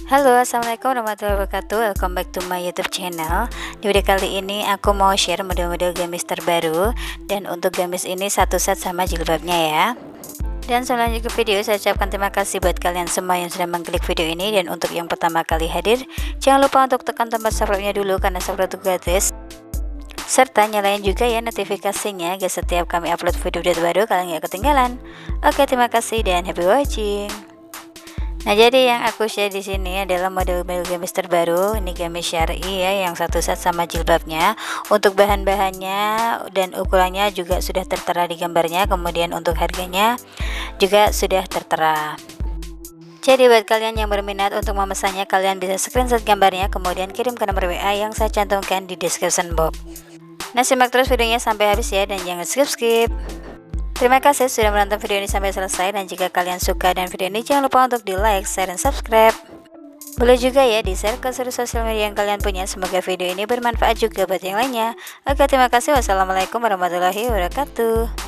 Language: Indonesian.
Halo, assalamualaikum warahmatullahi wabarakatuh. Welcome back to my YouTube channel. Di video kali ini aku mau share model-model gamis terbaru, dan untuk gamis ini satu set sama jilbabnya ya. Dan sebelum lanjut ke video, saya ucapkan terima kasih buat kalian semua yang sudah mengklik video ini. Dan untuk yang pertama kali hadir, jangan lupa untuk tekan tombol subscribe-nya dulu karena subscribe itu gratis. Serta nyalain juga ya notifikasinya agar setiap kami upload video terbaru kalian gak ketinggalan. Oke, terima kasih dan happy watching. Nah, jadi yang aku share di sini adalah model-model gamis terbaru. Ini gamis syar'i ya, yang satu set sama jilbabnya. Untuk bahan-bahannya dan ukurannya juga sudah tertera di gambarnya. Kemudian untuk harganya juga sudah tertera. Jadi buat kalian yang berminat untuk memesannya, kalian bisa screenshot gambarnya kemudian kirim ke nomor WA yang saya cantumkan di description box. Nah, simak terus videonya sampai habis ya, dan jangan skip-skip. Terima kasih sudah menonton video ini sampai selesai, dan jika kalian suka dengan video ini jangan lupa untuk di like, share, dan subscribe. Boleh juga ya di share ke seluruh sosial media yang kalian punya. Semoga video ini bermanfaat juga buat yang lainnya. Oke, terima kasih. Wassalamualaikum warahmatullahi wabarakatuh.